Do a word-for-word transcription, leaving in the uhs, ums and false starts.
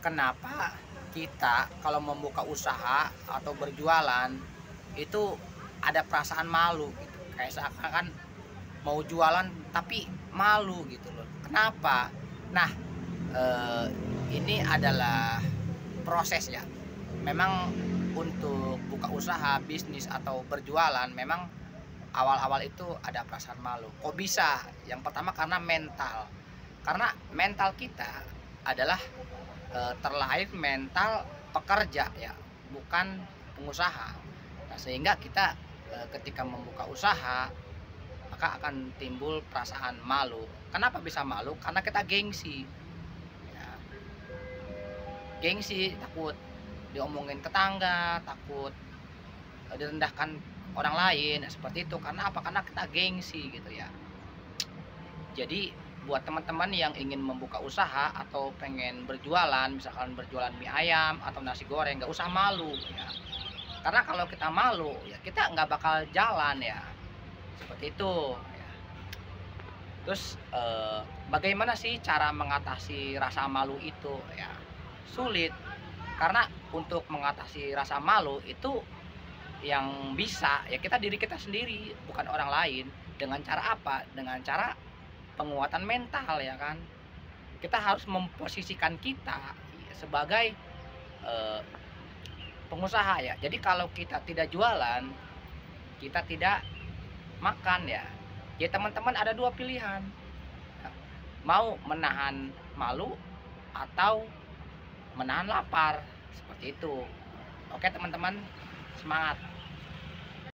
Kenapa kita kalau membuka usaha atau berjualan itu ada perasaan malu gitu. Kayak seakan-akan mau jualan tapi malu gitu loh. Kenapa? Nah, eh, ini adalah proses ya. Memang untuk buka usaha, bisnis atau berjualan memang awal-awal itu ada perasaan malu. Kok bisa? Yang pertama karena mental. Karena mental kita adalah e, terlahir mental pekerja ya, bukan pengusaha. Nah, sehingga kita e, ketika membuka usaha maka akan timbul perasaan malu. Kenapa bisa malu? Karena kita gengsi. Ya, gengsi, takut diomongin tetangga, takut e, direndahkan orang lain, seperti itu. Karena apa? Karena kita gengsi gitu ya. Jadi buat teman-teman yang ingin membuka usaha atau pengen berjualan, misalkan berjualan mie ayam atau nasi goreng, nggak usah malu ya. Karena kalau kita malu ya kita nggak bakal jalan ya, seperti itu ya. Terus eh, bagaimana sih cara mengatasi rasa malu itu ya? Sulit, karena untuk mengatasi rasa malu itu yang bisa ya kita diri kita sendiri, bukan orang lain. Dengan cara apa? Dengan cara penguatan mental ya kan. Kita harus memposisikan kita sebagai eh, pengusaha ya. Jadi kalau kita tidak jualan, kita tidak makan ya. Jadi teman-teman ada dua pilihan, mau menahan malu atau menahan lapar, seperti itu. Oke teman-teman, semangat.